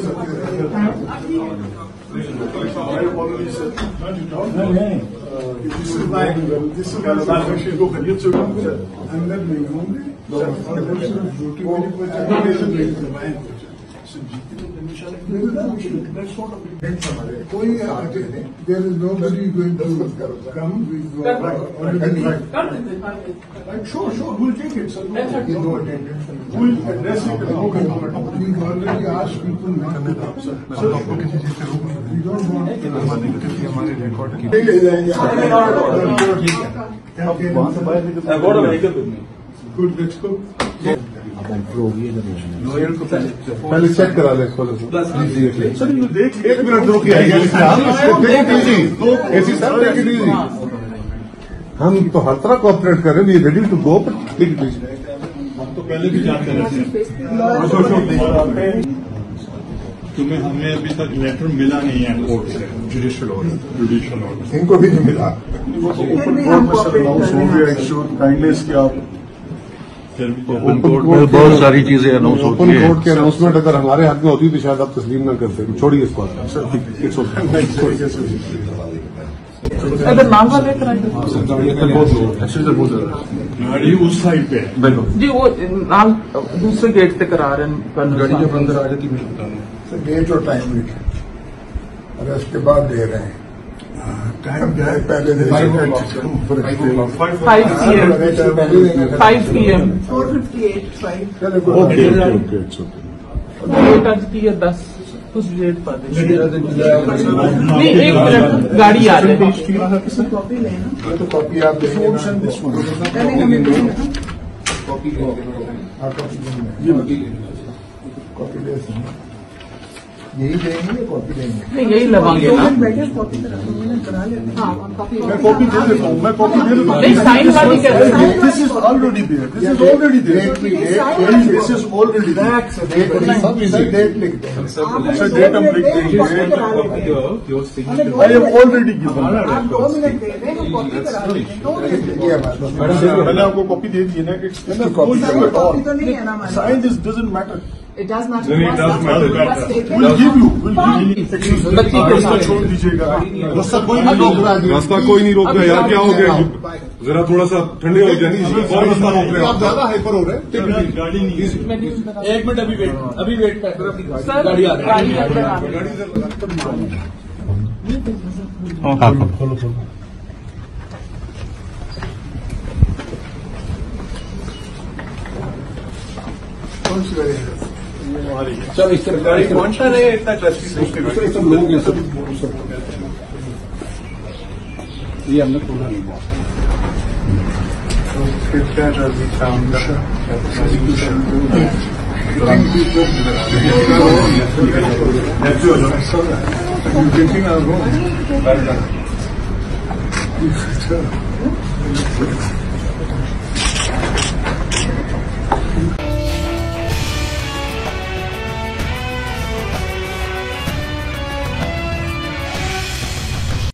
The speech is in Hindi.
अंदर नहीं होंगे कोई there is nobody going to come with sure we'll take it sir. No attendance we'll address it. We've already asked people not to come sir. We don't want हमारे रिकॉर्ड की ले जाएंगे good let's go. पहले चेक करा ले खोलो सर देख एक मिनट रुकिए AC sir take it easy हम तो हर तरह कोऑपरेट कर रहे हैं ready to go but take it easy हम तो पहले भी जानते रहते हैं तुम्हें हमें अभी तक लेटर मिला नहीं है कोर्ट से जुडिशियल ऑर्डर इनको भी नहीं मिला बहुत सारी चीजें अनाउंस होती है। ओपन कोर्ट के अनाउंसमेंट अगर हमारे हाथ में होती तो शायद आप तस्लीम न करते। छोड़िए इस बात गाड़ी उस साइड पे जी वो नाम दूसरे गेट से करा रहे हैं। गाड़ी जब अंदर आ जाती है डेट और टाइम लिखे अरेस्ट के बाद दे रहे हैं टाइम क्या है पहले 5 PM 4:58 टच की है 10 उस डेट पर नहीं 1 मिनट गाड़ी आ रही है कॉपी लेना तो कॉपी आप कॉपी ले यही देंगे कॉपी देंगे नहीं यही लगाएंगे ना कॉपी करा लेते हाँ मैं कॉपी दे देता हूँ नहीं साइन वाली कैसे this is already there this is already there this is already date लिखते हैं सर डेट हम लिख देंगे आई हैव ऑलरेडी गिवन आप 2 मिनट दे दें हम कॉपी करा देंगे मैंने आपको कॉपी दे दी है ना इट्स कॉपी तो नहीं है ना हमारे sign this doesn't matter It does not we'll give you रास्ता छोड़ दीजिएगा रास्ता कोई नहीं रोक रहा रास्ता कोई नहीं रोक रहा यार क्या हो गया जरा थोड़ा सा ठंडे हो जाए और रास्ता रोक रहे आप ज्यादा हाइपर हो रहे हैं गाड़ी नहीं 1 मिनट अभी वेट कर सर गाड़ी आ रही है खोलो कौन सी गाड़ी है चल इस सरकारी पहुंचा नहीं इतना ट्रस्टी सब लोग हैं सब ये हमने पूरा नहीं बहुत